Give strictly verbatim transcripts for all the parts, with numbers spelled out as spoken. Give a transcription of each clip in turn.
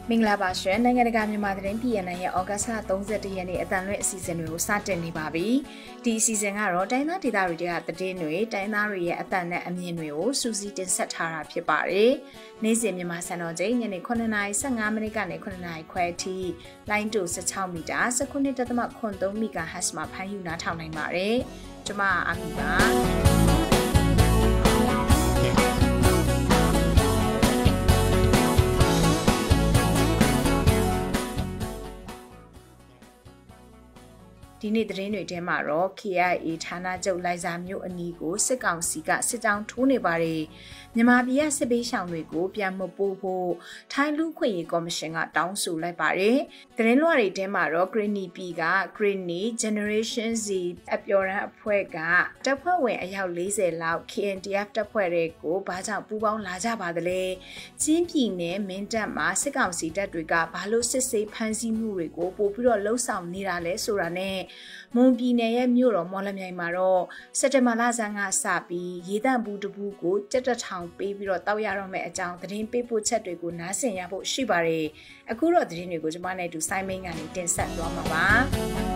မင်္ဂလာပါရှင်နိုင်ငံတကာမြန်မာသတင်း P N N ရဲ့ဩဂတ်စ်လသုံးဆယ့်တစ်ရက်နေ့အတန်လွဲ့အစီအစဉ်တွေကိုစတင်နေပါပြီ။ဒီအစီအစဉ်ကတော့တိုင်းသားဒေသတွေကသတင်းတွေတိုင်းသားတွေရဲ့အတန်နဲ့အမြင်တွေကိုစူးစီးတင်ဆက်ထားတာဖြစ်ပါတယ်။နေ့စဉ်မြန်မာစံတော်ချိန်ညနေခုနှစ်နာရီဆယ့်ငါးမိနစ်ကနေခုနှစ်နာရီခွဲအထိလိုင်းတူဆယ့်ခြောက်မီတာဆယ့်ခုနှစ် ဒသမ ခုနှစ်သုံး မီဂါဟတ်စ်မှာဖမ်းယူနားထောင်နိုင်ပါတယ်။ကျွန်မအာမီပါဒီနေ့သတင်းတွေထဲမှာတော့ K I A ဌာနချုပ်လိုင်ဇာမြို့အနီးကိုစစ်ကောင်စီကစစ်ကြောင်းထိုးနေပါတယ်။မြန်မာပြည်ကစစ်ပေးရှောင်တွေကိုပြန်မပို့ဖို့ထိုင်းလူခွင့်ရေးကော်မရှင်ကတောင်းဆိုလိုက်ပါတယ်။သတင်းလွှာတွေထဲမှာတော့ Greeny P က Greeny Generation Z အပျော်ရန်အဖွဲ့ကတပ်ဖွဲ့ဝင်အယောက်လေးဆယ်လောက် K N D F တပ်ဖွဲ့တွေကိုဘာကြောင့်ပူးပေါင်းလာကြပါသလဲ။ချင်းပြည်နယ်မင်းတပ်မှာစစ်ကောင်စီတပ်တွေကဘာလို့စစ်ဆေးဖမ်းဆီးမှုတွေကိုပို့ပြီးတော့လှုပ်ဆောင်နေတာလဲဆိုတာနဲ့မွန်ပြည်နယ်ရဲ့မြို့တော်မော်လမြိုင်မှာတော့စက်တင်ဘာလဆန်းကစပြီးရေတန့်ဘူးတဘူးကိုကြက်တထောင်ပေးပြီးတော့တောက်ရတော့မယ့်အကြောင်းသတင်းပေးပို့ချက်တွေကိုနားဆင်ရဖို့ရှိပါတယ်။အခုတော့သတင်းတွေကိုကျွန်မနဲ့အတူစိုင်းမင်းကနေတင်ဆက်သွားမှာပါ။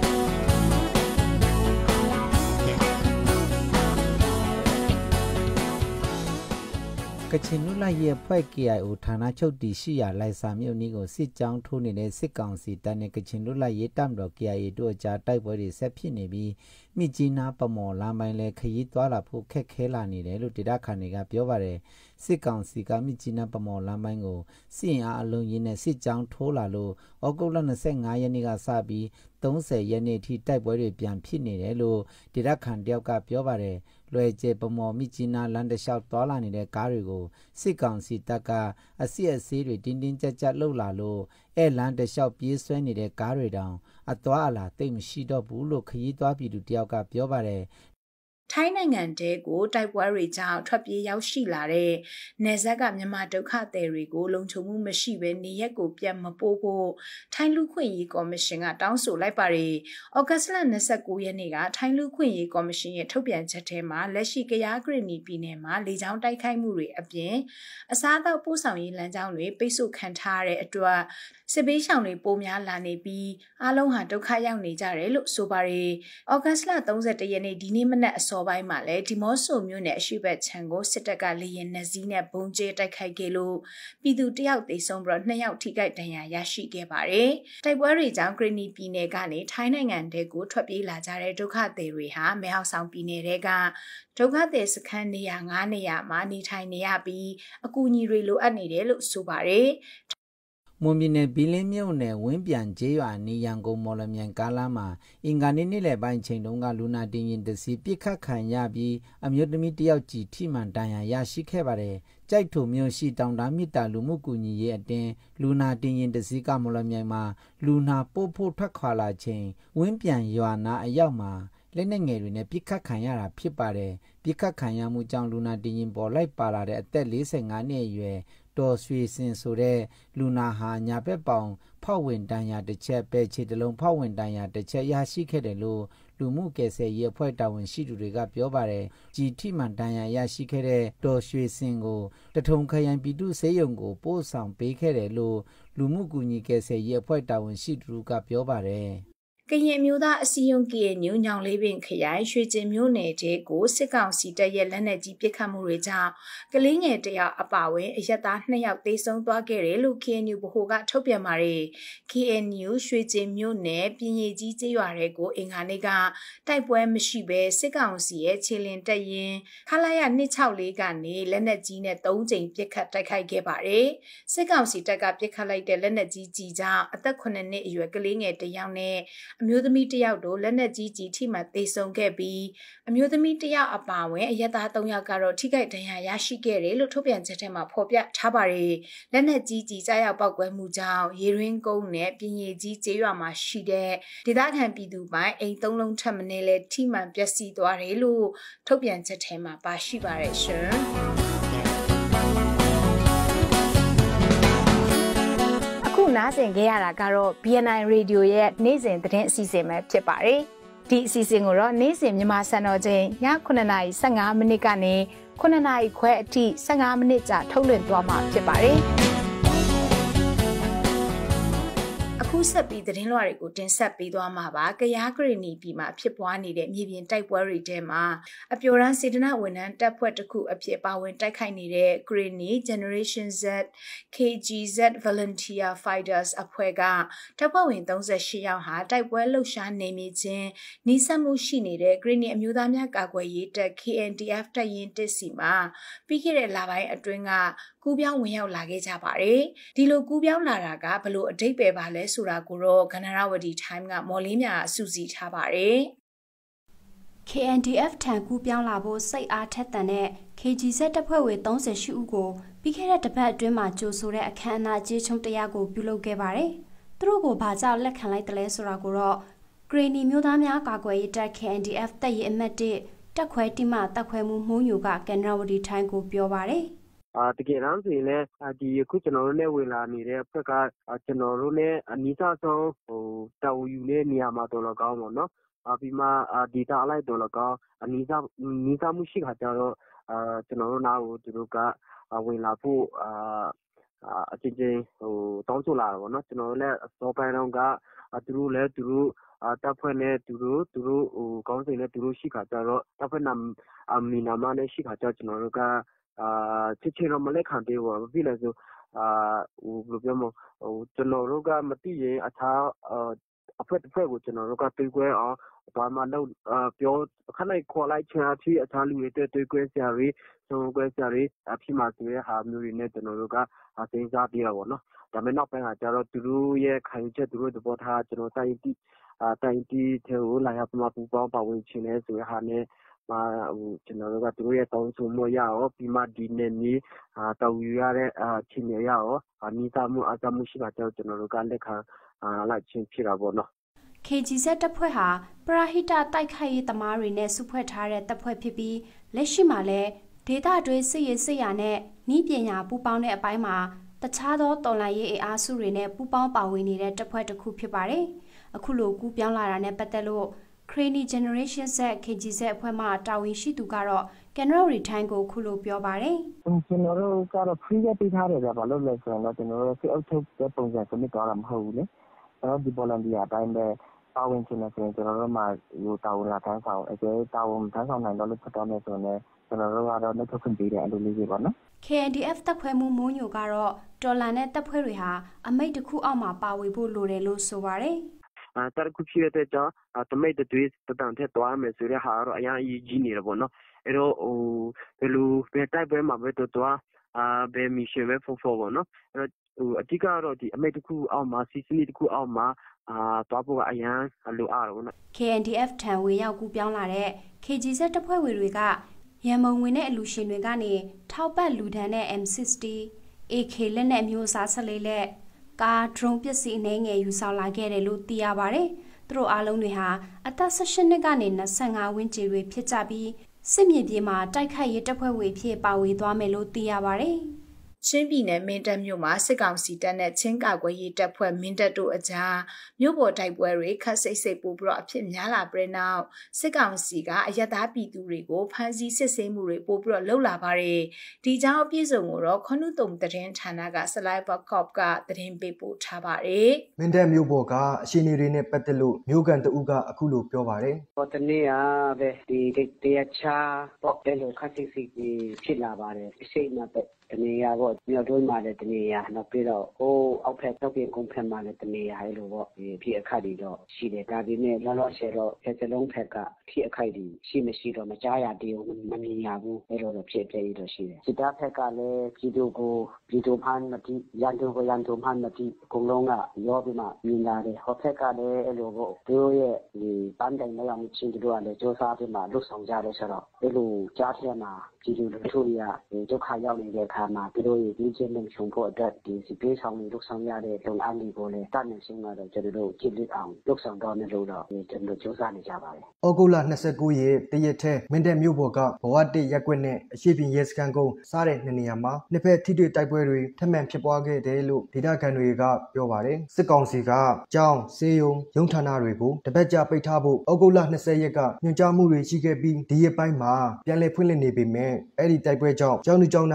ကချင်လူလိုက်ရဲ့ဖွဲ့ K I O ဌာနချုပ်တည်ရှိရာလိုင်စာမြို့နီးကိုစစ်ကြောင်းထိုးနေတဲ့စစ်ကောင်စီတပ်နဲ့ကချင်လူလိုက်ရေးတပ်မတော် K I A တို့အကြားတိုက်ပွဲတွေဆက်ဖြစ်နေပြီးမြစ်ကြီးနားပမော်လမ်းပိုင်းလဲခရီးသွားလာဖို့ခက်ခဲလာနေတယ်လို့ဒေသခံတွေကပြောပါတယ်စစ်ကောင်စီကမြစ်ကြီးနားပမော်လမ်းပိုင်းကိုစစ်အားအလုံးရင်းနဲ့စစ်ကြောင်းထိုးလာလို့ဩဂုတ်လ၂၅ရက်နေ့ကစပြီးသုံးဆယ်ရက်နေ့ထိတိုက်ပွဲတွေပြန်ဖြစ်နေတယ်လို့ဒေသခံတယောက်ကပြောပါတယ်လွယ်ကျဲပမော်မြစ်ကြီးနားလမ်းတစ်လျှောက်သွားလာနေတဲ့ကားတွေကိုစစ်ကောင်စီတပ်ကအစစ်အဆေးတွေတင်းတင်းကြပ်ကြပ်လှုပ်လာလို့အဲလမ်းတစ်လျှောက်ပြေးဆွဲနေတဲ့ကားတွေတောင်အသွားအလာတိတ်မရှိတော့ဘူးလို့ခရီးသွားပြည်သူတယောက်ကပြောပါတယ်ထိုင်းနိုင်ငံတဲကိုတိုက်ပွဲတွေကြောင့်ထွက်ပြေးရောက်ရှိလာတဲ့နယ်စပ်ကမြန်မာဒုက္ခသည်တွေကိုလုံခြုံမှုမရှိဘဲနေရက်ကိုပြန်မပို့ဖို့ထိုင်းလူခွင့်ရေးကော်မရှင်ကတောင်းဆိုလိုက်ပါတယ်။ဩဂတ်စ်လ၂၉ရက်နေ့ကထိုင်းလူခွင့်ရေးကော်မရှင်ရဲ့ထုတ်ပြန်ချက်ထဲမှာလက်ရှိကယားဂရနီပြည်နယ်မှာလေကြောင်းတိုက်ခိုက်မှုတွေအပြင်အစားအသောက်ပို့ဆောင်ရေးလမ်းကြောင်းတွေပိတ်ဆို့ခံထားရတဲ့အတွက်စစ်ပေးရှောင်တွေပိုများလာနေပြီးအားလုံးဟာဒုက္ခရောက်နေကြတယ်လို့ဆိုပါတယ်။ဩဂတ်စ်လ၃၁ရက်နေ့ဒီနေ့မနက်အစောပိုင်းမှာလည်းဒီမော့ဆိုမြို့နယ်အရှိဘက်ခြမ်းကိုစစ်တပ်ကလေရင်နှစီးနဲ့ဘုံကျဲတိုက်ခိုက်ခဲ့လို့ပြည်သူတယောက်သေဆုံးပြီးတော့နှစ်ယောက်ထိခိုက်ဒဏ်ရာရရှိခဲ့ပါတယ်။တိုက်ပွဲတွေကြောင့်ဂရနီပြည်နယ်ကနေထိုင်းနိုင်ငံတဲကိုထွက်ပြေးလာကြတဲ့ဒုက္ခသည်တွေဟာမဲဟောက်ဆောင်ပြည်နယ်တဲကဒုက္ခသည်စခန်းနေရာ၅နေရာမှာနေထိုင်နေရပြီးအကူအညီတွေလိုအပ်နေတယ်လို့ဆိုပါတယ်။မွန်ပြည်နယ်ဘီလင်းမြို့နယ်ဝင်းပြန်ကျေးရွာနေရန်ကုန်မော်လမြိုင်ကားလမ်းမှာအင်္ဂါနေ့နေ့လယ်ပိုင်းချိန်တုန်းကလူနာတင်ရင်တစီပြစ်ခတ်ခံရပြီးအမျိုးသမီးတယောက်ကြီးထိမှန်ဒဏ်ရာရရှိခဲ့ပါတယ်။ကြိုက်ထုံမြို့ရှိတောင်တာမြစ်တာလူမှုကူညီရေးအတင်းလူနာတင်ရင်တစီကမော်လမြိုင်မှာလူနာပို့ဖို့ထွက်ခွာလာချိန်ဝင်းပြန်ရွာနာအရောက်မှာလက်နက်ငယ်တွေနဲ့ပြစ်ခတ်ခံရတာဖြစ်ပါတယ်။ပြစ်ခတ်ခံရမှုကြောင့်လူနာတင်ရင်ပေါ်လိုက်ပါလာတဲ့အသက်၄၅နှစ်အရွယ်တော်ရွှေစင်ဆိုတဲ့လူနာဟာညာဘက်ပေါင်ဖောက်ဝင်တန်ရာတစ်ချက်ပဲခြေတလုံးဖောက်ဝင်တန်ရာတစ်ချက်ရရှိခဲ့တယ်လို့လူမှုကယ်ဆယ်ရေးအဖွဲ့တာဝန်ရှိသူတွေကပြောပါတယ်။ကြီးထိမှန်တန်ရာရရှိခဲ့တဲ့တော်ရွှေစင်ကိုတထုံခရိုင်ပြည်သူ့ဆေးရုံကိုပို့ဆောင်ပေးခဲ့တယ်လို့လူမှုကူညီကယ်ဆယ်ရေးအဖွဲ့တာဝန်ရှိသူကပြောပါတယ်။ကရင်မျိုးသားအစည်းအရုံး K N U ညောင်လေးပင်ခရိုင်ရွှေကျင်မြို့နယ်တဲကိုစစ်ကောင်စီတပ်ရဲ့လက်နက်ကြီးပစ်ခတ်မှုတွေကြောင့်ကလေးငယ်တယောက်အပါအဝင်အရက်သားနှစ်ယောက်သေဆုံးသွားခဲ့တယ်လို့ K N U ဗဟိုကထုတ်ပြန်ပါတယ် K N U ရွှေကျင်မြို့နယ်ပြင်ရည်ကြီးကျေးရွာတွေကိုအင်္ဂါနေ့ကတိုက်ပွဲမရှိဘဲစစ်ကောင်စီရဲ့ခြေလင်တပ်ရင်းခလာရ၂၆၄ကနေလက်နက်ကြီးနဲ့၃ကြိမ်ပစ်ခတ်တိုက်ခိုက်ခဲ့ပါတယ်စစ်ကောင်စီတပ်ကပစ်ခတ်လိုက်တဲ့လက်နက်ကြီးကြီးကြောင့်အသက်ခုနှစ်နှစ်အရွယ်ကလေးငယ်တယောက်နဲ့အမျိုးသမီးတယောက်တို့လက်နက်ကြီးကြီးထိမှန်သေဆုံးခဲ့ပြီးအမျိုးသမီးတယောက်အပါအဝင်အရက်သား၃ယောက်ကတော့ထိခိုက်ဒဏ်ရာရရှိခဲ့တယ်လို့ထုတ်ပြန်ချက်ထဲမှာဖော်ပြထားပါတယ်။လက်နက်ကြီးကြီးကြားရောက်ပောက်ကွဲမှုကြောင့်ရေရင်းကုန်းနဲ့ပြင်ရည်ကြီးကျေးရွာမှာရှိတဲ့ဒေသခံပြည်သူပိုင်းအိမ်သုံးလုံးထပ်မံလဲထိမှန်ပျက်စီးသွားတယ်လို့ထုတ်ပြန်ချက်ထဲမှာပါရှိပါတယ်ရှင်။ခုနားဆင်ခဲ့ရတာကတော့ B N I Radio ရဲ့နေ့စဉ်သတင်းအစီအစဉ်ပဲဖြစ်ပါတယ်။ဒီအစီအစဉ်ကိုတော့နေ့စဉ်မြန်မာစံတော်ချိန်ညခုနှစ်နာရီဆယ့်ငါးမိနစ်ကနေခုနှစ်နာရီခွဲအထိဆယ့်ငါးမိနစ်ကြာထုတ်လွှင့်သွားမှာဖြစ်ပါတယ်။ဆက်ပြီးသတင်းလွှာတွေကိုတင်ဆက်ပေးသွားမှာပါကရားဂရီနီပြည်မှာဖြစ်ပွားနေတဲ့မြေပြင်တိုက်ပွဲတွေထဲမှာအပြိုရန်စေတနာဝန်ထမ်းတပ်ဖွဲ့တစ်ခုအဖြစ်ပါဝင်တိုက်ခိုက်နေတဲ့ Greeny Generation Z ကေ ဂျီ ဇက် Volunteer Fighters အဖွဲ့ကတပ်ဖွဲ့ဝင်သုံးဆယ်ရှစ်ယောက်ဟာတိုက်ပွဲလှုပ်ရှားနေမြေချင်းနှီးစပ်မှုရှိနေတဲ့ Greeny အမျိုးသားများကာကွယ်ရေးတပ် K N D F တပ်ရင်းတစ်စီမှာပြီးခဲ့တဲ့လပိုင်းအတွင်းကကူးပြောင်းဝင်ရောက်လာခဲ့ကြပါတယ်ဒီလိုကူးပြောင်းလာတာကဘလို့အဓိပ္ပာယ်ပါလဲဆိုတာကိုတော့ကနရဝတီ Time ကမော်လင်းမြာစူးစီးထားပါတယ် K N D F ထံကူးပြောင်းလာဖို့စိတ်အားထက်သန်တဲ့ K G Z တပ်ဖွဲ့ဝင်သုံးဆယ်ရှစ်ဦးကိုပြီးခဲ့တဲ့တပတ်အတွင်းမှာကြိုဆိုတဲ့အခမ်းအနားကြေးချုံတရားကိုပြုလုပ်ခဲ့ပါတယ်သူတို့ကိုဘာကြောင့်လက်ခံလိုက်တယ်လဲဆိုတာကိုတော့ Greeny မျိုးသားများကာကွယ်ရေးတပ် K N D F တပ်ရင်းအမှတ်တစ်တပ်ခွဲတိမတပ်ခွဲမှုမှုညိုကကနရဝတီ Time ကိုပြောပါတယ်အာတကယ်တမ်းဆိုရင်လည်းဒီအခုကျွန်တော်တို့နဲ့ဝင်လာနေတဲ့အဖွဲ့ကကျွန်တော်တို့နဲ့အနီးဆုံးဟိုတာဝယူတဲ့နေရာမှာတော်တော်ကောင်းပေါ့နော်အပြီးမှဒေတာအလိုက်တော်တော်ကောင်းအနီးဆုံးနီးစပ်မှုရှိခါကျတော့အာကျွန်တော်တို့နားကိုသူတို့ကဝင်လာဖို့အာအချင်းချင်းဟိုတောင်းဆိုလာတာပေါ့နော်ကျွန်တော်တို့လည်းအစောပိုင်းတော့ကသူတို့လည်းသူတို့တပ်ဖွဲ့နဲ့သူတို့သူတို့ဟိုကောင်းစင်နဲ့သူတို့ရှိခါကျတော့တပ်ဖွဲ့နာအမီနာမနဲ့ရှိခါကျကျွန်တော်တို့ကအာချစ်ချင်တော့မလက်ခံသေးဘူးဘာဖြစ်လဲဆိုအာဟိုဘယ်လိုပြောမလဲဟိုကျွန်တော်တို့ကမသိရင်အခြားအဖွဲ့တစ်ဖွဲ့ကိုကျွန်တော်တို့ကတွေးခွဲအောင်ဘာမှတော့ပြောခဏခေါ်လိုက်ချင်အဖြစ်အခြားလူတွေတွေးခွဲစရာတွေဆုံးခွဲစရာတွေအဖြစ်မှာဆိုရဟာမျိုးတွေနဲ့ကျွန်တော်တို့ကအသိစားပြရပါတော့ဒါပေမဲ့နောက်ပိုင်းကကျတော့သူတို့ရဲ့ခံယူချက်သူတို့သဘောထားကျွန်တော်တိုင်းတီအတိုင်းတီတွေကိုလာရောက်မှပူပေါင်းပါဝင်ချင်လဲဆိုရဟာနဲ့မှာဟိုကျွန်တော်တို့ကသူတို့ရဲ့တောင်းဆိုမှုရအောင်ပြီးမှဒီနေ့နေ့အာတော်ယူရတဲ့အချင်းရရအောင်အနိစ္စမှုအသမှုရှိတာကြောင့်ကျွန်တော်တို့ကလက်ခံအာလိုက်ချင်းဖြစ်တာပေါ့နော် K G Z တပ်ဖွဲ့ဟာပရာဟိတတိုက်ခိုက်ရေးသမားတွေနဲ့စုဖွဲ့ထားတဲ့တပ်ဖွဲ့ဖြစ်ပြီးလက်ရှိမှာလည်းဒေသတွင်းစစ်ရေးစစ်ရာနဲ့နှီးပညာပူးပေါင်းတဲ့အပိုင်းမှာတခြားသောတော်လှန်ရေးအင်အားစုတွေနဲ့ပူးပေါင်းပါဝင်နေတဲ့တပ်ဖွဲ့တစ်ခုဖြစ်ပါတယ်အခုလိုကူးပြောင်းလာတာနဲ့ပတ်သက်လို့Greeny Generation Z K G Z အဖွဲ့မှတာဝန်ရှိသူကတော့ကနရဝတီ Time ကိုခုလိုပြောပါတယ်ကျွန်တော်တို့ကတော့ free ရပေးထားတယ်ဗျာဘာလို့လဲဆိုတော့ကျွန်တော်တို့စစ်အုပ်ချုပ်တဲ့ပုံစံစနစ်တော့မဟုတ်ဘူးလေကျွန်တော်ဒီ volunteer အတိုင်းပဲပါဝင်ချင်တယ်ဆိုရင်ကျွန်တော်တို့မှဟိုတာဝန်လာထမ်းဆောင်အဲတာဝန်ထမ်းဆောင်နိုင်တော့လို့ဖြစ်တော့မယ်ဆိုရင်ကျွန်တော်တို့ကတော့လက်ထုတ်ခွင့်ပေးတယ်အဲ့လိုလေးတွေပေါ့နော် K N D F တပ်ခွဲမှုမိုးညိုကတော့တော်လန်တဲ့တပ်ဖွဲ့တွေဟာအမိတ်တစ်ခုအောက်မှာပါဝင်ဖို့လိုတယ်လို့ဆိုပါတယ်အာတရခုဖြစ်တဲ့ကြောင့်တမိတ်တွေတတန်ထက်သွားမယ်ဆိုရဟာတော့အရင်အရေးကြီးနေတယ်ပေါ့နော်အဲ့တော့ဟိုဘယ်လိုပဲတိုက်ပွဲမှာပဲတော့သွားအာဘယ်မီရှင်ပဲဖို့ဖို့ပေါ့နော်အဲ့တော့ဟိုအဓိကတော့ဒီအမိတ်တစ်ခုအောက်မှာစီစနီတစ်ခုအောက်မှာအာသွားဖို့အရင်လိုအားတော့နော် K N D F ထံဝင်ရောက်ကူးပြောင်းလာတဲ့ K G Z တပ်ဖွဲ့ဝင်တွေကရန်မုံဝင်တဲ့အလူရှင်တွေကနေထောက်ပတ်လူဒန်းတဲ့ M sixty A K လက်နက်မျိုးစားဆက်လေးလက်ကား drone ပစ္စည်းအနေငယ်ယူဆောင်လာခဲ့တယ်လို့သိရပါတယ်။သူတို့အားလုံးတွေဟာအသက်၁၈နှစ်ကနေ၂၅ဝန်းကျင်တွေဖြစ်ကြပြီးစစ်မြေပြင်မှာတိုက်ခိုက်ရေးတပ်ဖွဲ့ဝင်ဖြစ်ပါဝင်သွားမယ်လို့သိရပါတယ်။ချင်းပြည်နယ်မင်းတပ်မြို့မှာစစ်ကောင်စီတပ်နဲ့ချင်းကာကွယ်ရေးတပ်ဖွဲ့မင်းတပ်တို့အကြားမြို့ပေါ်တိုက်ပွဲတွေခက်စိတ်စိတ်ပို့ပြီးတော့အဖြစ်များလာပြီးနောက်စစ်ကောင်စီကအယက်သားပြည်သူတွေကိုဖမ်းဆီးစစ်ဆေးမှုတွေပို့ပြီးတော့လှုပ်လာပါတယ်ဒီကြောင့်အပြည့်စုံကိုတော့ခွနုတုံသတင်းဌာနကဆလိုက်ဘကော့ကသတင်းပေးပို့ထားပါတယ်မင်းတပ်မြို့ပေါ်ကအရှိနေတွေနဲ့ပတ်သက်လို့မြို့ကန်တအုပ်ကအခုလိုပြောပါတယ်ဟောတနေ့ကပဲဒီတရားချာပေါ့တယ်လို့ခက်စိတ်စိတ်ဖြစ်လာပါတယ်အရှိမပဲတနေရပေါ့မြောက်တွင်းမှာလည်းတနေရနောက်ပြီးတော့ဟိုအောက်ဖက်တောက်ပြင်ကုန်းဖက်မှာလည်းတနေရအဲ့လိုပေါ့ဒီဖြစ်အခက်တွေတော့ရှိတယ်ဒါပေမဲ့လောလောဆယ်တော့ဖက်စလုံးဖက်ကဖြစ်အခက်တွေရှိမရှိတော့မကြားရသေးဘူးမမြင်ရဘူးအဲ့လိုတော့ဖြစ်ပြရတော့ရှိတယ်စစ်တပ်ဖက်ကလည်းပြည်သူကိုပြည်သူမှန်းမတိရန်သူကိုရန်သူမှန်းမတိအကုန်လုံးကရောပြီးမှမြင်လာတယ်ဟောဖက်ကလည်းအဲ့လိုပေါ့သူတို့ရဲ့ဒီပန်းတိုင်လောက်မှချင်းတို့ကလည်းစ조사ပြီးမှလှုပ်ဆောင်ကြတယ်ဆိုတော့အဲ့လိုကြားထဲမှာပြည်သူလူထုတွေကဒုက္ခရောက်နေတဲ့အခါမှာသူတို့ရဲ့ဒီကျင်းလုံခြုံဖို့အတွက်ဒီစီပေးဆောင်နေလုပ်ဆောင်ရတဲ့လုံအားတွေကိုလည်းတတ်နိုင်ရှင်းတော့ကျွန်တော်တို့ကြည့်လက်အောင်လုပ်ဆောင်တော့မယ်လို့တော့ကျွန်တော်စ조사နေကြပါတယ်။ဩဂုတ်လ၂၉ရက်တရက်ထဲမင်းတပ်မြို့ပေါ်ကဘဝတစ်ရက်ကွက်နဲ့အရှိပြင်ရဲစခန်းကုန်းစားတဲ့နှစ်နေရာမှာနှစ်ဖက်ထိတွေ့တိုက်ပွဲတွေထပ်မံဖြစ်ပွားခဲ့တယ်လို့ဒေသခံတွေကပြောပါတယ်။စစ်ကောင်စီကကြောင်းစေယုံရုံးဌာနတွေကိုတပတ်ကြာပိတ်ထားဖို့ဩဂုတ်လ၂၀ရက်ကညွှန်ကြားမှုတွေရှိခဲ့ပြီးဒီရက်ပိုင်းမှာပြန်လည်ဖွင့်လှစ်နေပေမဲ့အဲ့ဒီတိုက်ပွဲကြောင့်ကျောင်းသူကျောင်းသားအများစု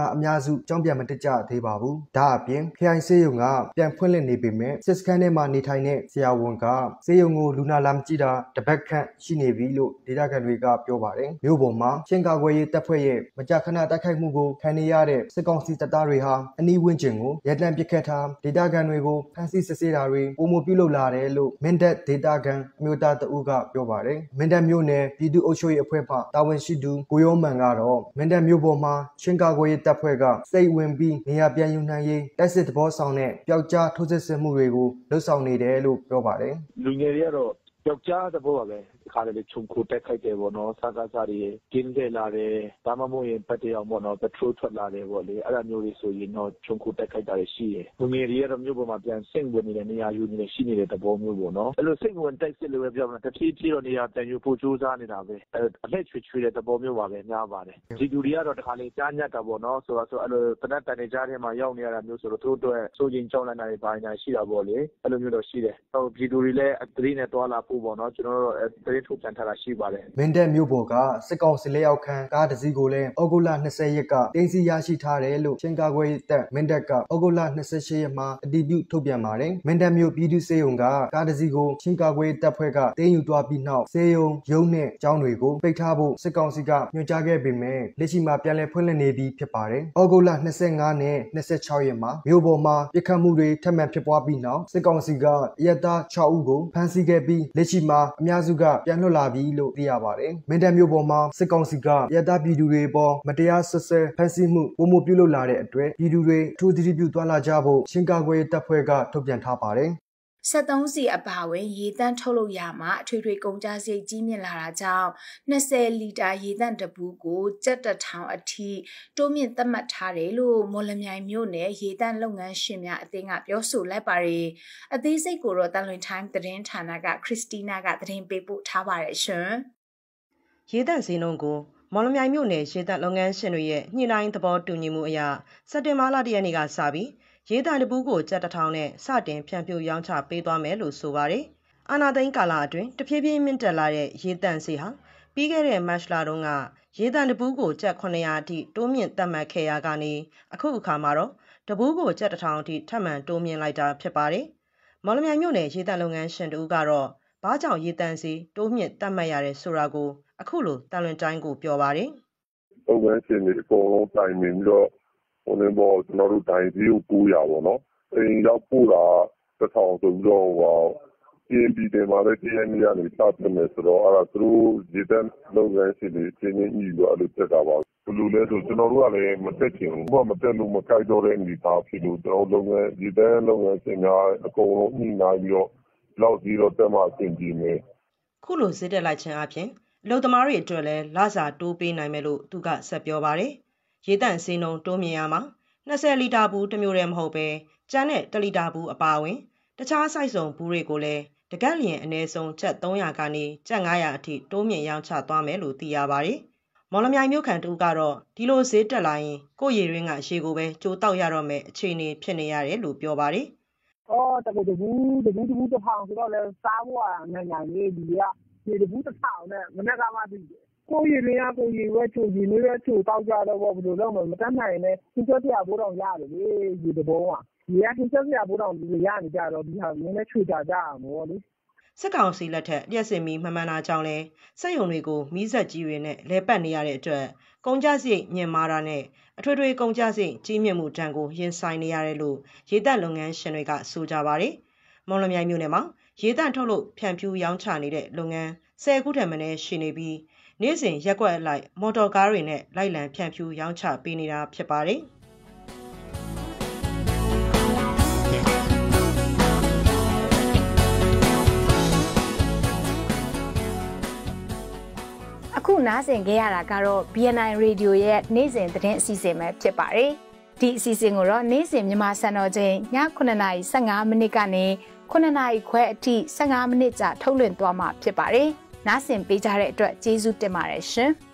စုကြောင်းပြန်မတက်ကြသေးပါဘူးဒါအပြင်ခရိုင်စေယုံကပြန်ဖွင့်လှစ်နေပေမဲ့စစ်စခန်းထဲမှာနေထိုင်တဲ့ဆရာဝန်ကစေယုံကိုလူနာလာမကြည့်တာတပတ်ခန့်ရှိနေပြီလို့ဒေသခံတွေကပြောပါတယ်မြို့ပေါ်မှာချင်းကာကွယ်ရေးတပ်ဖွဲ့ရဲ့မကြာခဏတိုက်ခိုက်မှုကိုခံနေရတဲ့စစ်ကောင်စီတပ်သားတွေဟာအနီးဝန်းကျင်ကိုရပ်တန့်ပစ်ခတ်ထားဒေသခံတွေကိုဖမ်းဆီးစစ်ဆေးတာတွေပုံမပြုလုပ်လာတယ်လို့မင်းတပ်ဒေသခံအမျိုးသားတအုပ်ကပြောပါတယ်မင်းတပ်မြို့နယ်ပြည်သူ့အုပ်ချုပ်ရေးအဖွဲ့မှတာဝန်ရှိသူကိုရောမန်ကတော့မင်းတပ်မြို့ပေါ်မှာချင်းကာကွယ်ရေးတပ်ဖွဲ့ကစိတ်ဝင်ပြီးနေရာပြန်ယူနိုင်ရေးတိုက်စစ်သဘောဆောင်တဲ့ပျောက်ကြားထိုးစစ်ဆင်မှုတွေကိုလှုပ်ဆောင်နေတယ်လို့ပြောပါတယ်လူငယ်တွေကတော့ပျောက်ကြားသဘောပါပဲခါတယ်ချုံခိုတက်ခိုက်တယ်ပေါ့နော်စကားစားတွေကျင်းခဲ့လာတယ်ဒါမှမဟုတ်ရင်ပတ်တရားပေါ့နော်ပထရိုးထွက်လာတယ်ပေါ့လေအဲ့ဒါမျိုးတွေဆိုရင်တော့ချုံခိုတက်ခိုက်တာရှိတယ်လူငယ်တွေကတော့မြို့ပေါ်မှာပြန်စိတ်ဝင်နေတဲ့နေရာယူနေရှိနေတဲ့သဘောမျိုးပေါ့နော်အဲ့လိုစိတ်ဝင်တိုက်စစ်လို့ပဲပြောမှာတဖြည်းဖြည်းတော့နေရာပြန်ယူဖို့ကြိုးစားနေတာပဲအလက်ချွေချွေတဲ့သဘောမျိုးပါပဲများပါတယ်ဒီလူတွေကတော့တခါလေကြားညက်တာပေါ့နော်ဆိုတော့ဆိုအဲ့လိုတနက်တန်နေကြားထဲမှာရောက်နေရတာမျိုးဆိုတော့သူတို့အတွက်စိုးရင်ကြောက်လန့်တာတွေပိုင်းနေတာရှိတာပေါ့လေအဲ့လိုမျိုးတော့ရှိတယ်ဟိုဒီလူတွေလည်းအသတိနဲ့တွာလာဖို့ပေါ့နော်ကျွန်တော်တို့သတင်းထုတ်ပြန်ထားတာရှိပါတယ်မင်းတပ်မြို့ပေါ်ကစစ်ကောင်စီလက်အောက်ခံကားတစ်စီးကိုလည်းဩဂုတ်လ၂၀ရက်ကတင်းစီရရှိထားတယ်လို့ချင်းကာကွယ်ရေးတပ်မင်းတပ်ကဩဂုတ်လ၂၈ရက်မှာအတည်ပြုထုတ်ပြန်ပါတယ်မင်းတပ်မြို့ပြည်သူ့စေယုံကကားတစ်စီးကိုချင်းကာကွယ်ရေးတပ်ဖွဲ့ကတင်းယူသွားပြီးနောက်စေယုံရုံးနဲ့ကျောင်းတွေကိုပိတ်ထားဖို့စစ်ကောင်စီကညွှန်ကြားခဲ့ပေမဲ့လက်ရှိမှာပြန်လည်ဖွင့်လှစ်နေပြီးဖြစ်ပါတယ်ဩဂုတ်လ၂၅နဲ့၂၆ရက်မှာမြို့ပေါ်မှာပြစ်ခတ်မှုတွေထပ်မံဖြစ်ပွားပြီးနောက်စစ်ကောင်စီကအရက်သား၆ဦးကိုဖမ်းဆီးခဲ့ပြီးလက်ရှိမှာအများစုကပြန်လွတ်လာပြီးလို့သိရပါတယ်မင်းတပ်မြို့ပေါ်မှာစစ်ကောင်စီကရဲသားပြည်သူတွေပေါ်မတရားဆွဆွဲဖမ်းဆီးမှုပုံမှုပြုလုပ်လာတဲ့အတွက်ပြည်သူတွေထူးသတိပြုသွားလာကြဖို့ချင်းကာကွယ်တပ်ဖွဲ့ကထုတ်ပြန်ထားပါတယ်စက်သုံးစီအပါဝင်ရေတန့်ထုတ်လုပ်ရမှာအထွေထွေကုန်ကျစရိတ်ကြီးမြင့်လာတာကြောင့်၂၀လီတာရေတန့်တပူးကိုကျပ်တစ်ထောင်အထိတိုးမြင့်သတ်မှတ်ထားတယ်လို့မော်လမြိုင်မြို့နယ်ရေတန့်လုပ်ငန်းရှင်များအသင်းကပြောဆိုလိုက်ပါတယ်။အသေးစိတ်ကိုတော့တန်လွင်တိုင်းသတင်းဌာနကခရစ်စတီနာကသတင်းပေးပို့ထားပါတယ်ရှင်။ရေတန့်ဈေးနှုန်းကိုမော်လမြိုင်မြို့နယ်ရေတန့်လုပ်ငန်းရှင်တွေရဲ့ညှိနှိုင်းသဘောတူညီမှုအရစက်တင်ဘာလ၁ရက်နေ့ကစပြီးရေတန့်တပူးကိုကျပ်တစ်ထောင်နဲ့စတင်ဖြန့်ဖြူးရောင်းချပေးသွားမယ်လို့ဆိုပါတယ်။အာနာသိန်းကာလအတွင်းတဖြည်းဖြည်းမြင့်တက်လာတဲ့ရေတန့်ဈေးဟာပြီးခဲ့တဲ့မတ်လတုန်းကရေတန့်တပူးကိုကျပ်ခုနှစ်ရာအထိတိုးမြင့်သတ်မှတ်ခဲ့ရကနေအခုအခါမှာတော့တပူးကိုကျပ်တစ်ထောင်အထိထပ်မံတိုးမြင့်လိုက်တာဖြစ်ပါတယ်။မော်လမြိုင်မြို့နယ်ရေတန့်လုပ်ငန်းရှင်တို့ကတော့ဘာကြောင့်ရေတန့်ဈေးတိုးမြင့်သတ်မှတ်ရတဲ့ဆိုတာကိုအခုလိုတန်လွင်တိုင်းကိုပြောပါတယ်။လုပ်ငန်းရှင်တွေအကုန်လုံးတိုင်ပင်ပြီးတော့ဟိုလည်းပေါ့ကျွန်တော်တို့တိုင်ဈေးကို၉ရာပေါ့နော်။အိမ်ရောက်ပို့တာတစ်ထောင်ဆိုပြီးတော့ဟိုA M P တွေမှာလည်းတရားနေရနေစတင်နေဆိုတော့အဲ့ဒါသူတို့ရေတန့်လုပ်ငန်းရှင်တွေချင်းချင်းညီလို့အဲ့လိုတက်တာပါဘယ်လိုလဲဆိုကျွန်တော်တို့ကလည်းမတက်ချင်ဘူးဘာမတက်လို့မကြိုက်တော့တဲ့အနေသားဖြစ်လို့ကျွန်တော်လုပ်ငန်းရေတန့်လုပ်ငန်းရှင်များအကုန်လုံးညီနိုင်ပြီးတော့လောက်ပြီးတော့တက်မှအဆင်ပြေမယ်ခုလိုဈေးတက်လိုက်ခြင်းအပြင်အလုပ်သမားတွေအတွက်လည်းလစာတိုးပေးနိုင်မယ်လို့သူကဆက်ပြောပါတယ်ရေတန့်ဈေးနှုန်းတိုးမြင့်ရမှာ၂၀လီတာဘူးတစ်မျိုးတည်းမဟုတ်ပဲကျန်တဲ့တစ်လီတာဘူးအပါအဝင်တခြားစိုက်စုံဘူးတွေကိုလည်းတကက်လျင်အနည်းဆုံးကျပ်၃ရာကနေကျပ်၅ရာအထိတိုးမြင့်ရောင်းချသွားမယ်လို့သိရပါတယ်။မော်လမြိုင်မြို့ခံတူကတော့ဒီလိုဈေးတက်လာရင်ကိုယ့်ရေရင်းကရေကိုပဲကြိုတောက်ရတော့မယ်အခြေအနေဖြစ်နေရတယ်လို့ပြောပါတယ်။အော်တကူတကူတကူတကူတစ်ထောင်ဆိုတော့လည်းစားဖို့ကနိုင်နိုင်လေးဒီကဒီတကူတစ်ထောင်နဲ့မနေ့ကမှပြီးတယ်။ကိုယ့်ရေရင်းကကိုယ့်ရေပဲချိုရေလေးပဲချိုတောက်ကြတော့ဘယ်လိုလုပ်မလဲမတတ်နိုင်နဲ့သင်္ကြန်ပြဘိုးတော်ရတယ်လေဒီတဘောကဒီကသင်္ကြန်ပြဘိုးတော်ဒီရနေကြတော့ဒီဟာနည်းနည်းချိုကြကြအောင်ပေါ့လေ။စစ်ကောင်စီလက်ထက်လျှက်စင်မီမှန်မှန်တာကြောင့်လဲစက်ရုံတွေကိုမီးဆက်ကြီးတွေနဲ့လဲပတ်နေရတဲ့အတွက်ကုန်ကျစရိတ်မြင့်မားတာနဲ့အထွေထွေကုန်ကျစရိတ်ကြီးမြင့်မှုတန်းကိုရင်ဆိုင်နေရတယ်လို့ရေတပ်လုပ်ငန်းရှင်တွေကဆိုကြပါတယ်။မော်လမြိုင်မြို့နယ်မှာရေတပ်ထုတ်လို့ဖြန့်ဖြူးရောင်းချနေတဲ့လုပ်ငန်း၁၀ခုထက်မနည်းရှိနေပြီးနေ့စဉ်ရက်ကွက်အလိုက်မော်တော်ကားတွေနဲ့လိုက်လံဖြန့်ဖြူးရောင်းချပေးနေတာဖြစ်ပါတယ်။အခုနားဆင်ခဲ့ရတာကတော့ B N I Radio ရဲ့နေ့စဉ်သတင်းအစီအစဉ်ပဲဖြစ်ပါတယ်။ဒီအစီအစဉ်ကိုတော့နေ့စဉ်မြန်မာစံတော်ချိန်ညခုနှစ်နာရီ၁၅မိနစ်ကနေခုနှစ်နာရီခွဲအထိ၁၅မိနစ်ကြာထုတ်လွှင့်သွားမှာဖြစ်ပါတယ်။နားဆင်ပေးကြတဲ့အတွက်ကျေးဇူးတင်ပါတယ်ရှင်။